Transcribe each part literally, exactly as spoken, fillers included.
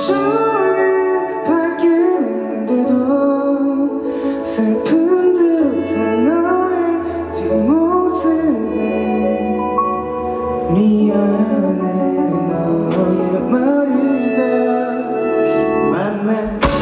종일 밝게 웃는데도 슬픈 듯한 너의 뒷모습에 미안해 너의 말이 다 맞네.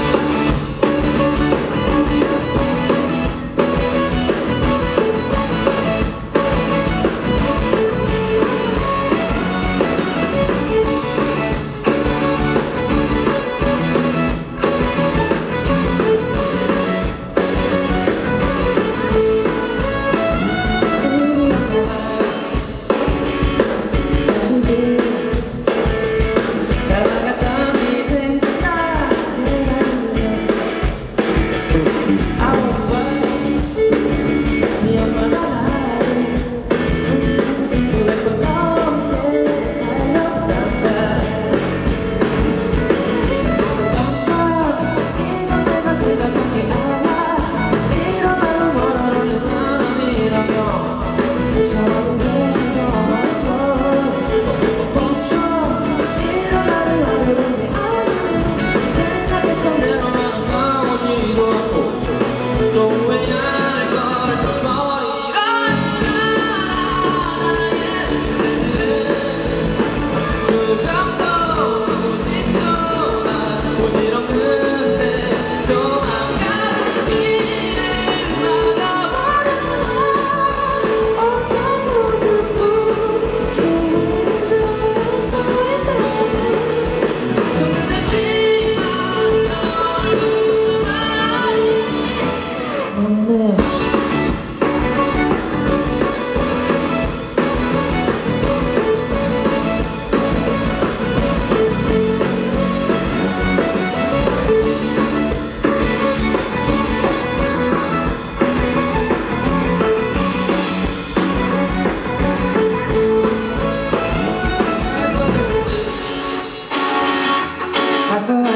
사소한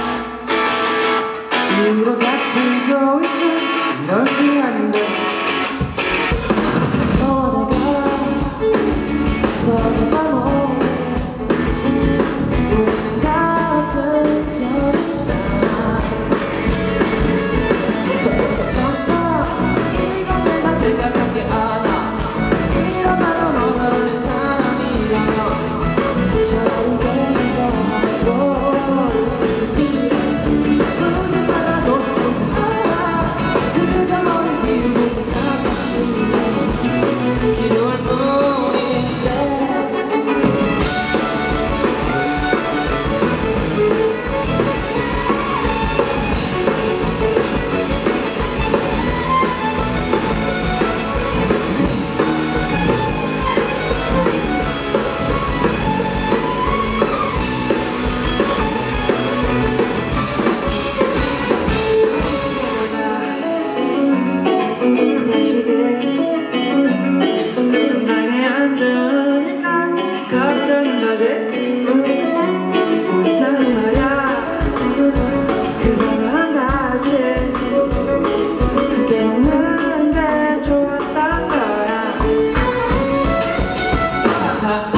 이유로 다투고 있어. 이럴 게 아닌데 너와 내가 서로잖아. 우리는 같은 편이잖아. 조금더 참아. 이건 내가 생각한 게 아나. 이런 말로 너가 올린 사람이라면 저렇게 믿어하고 나의 안전이니까 걱정인 거지. 나는 말야 그저 너랑 같이 함께 먹는 게 좋았단 거야.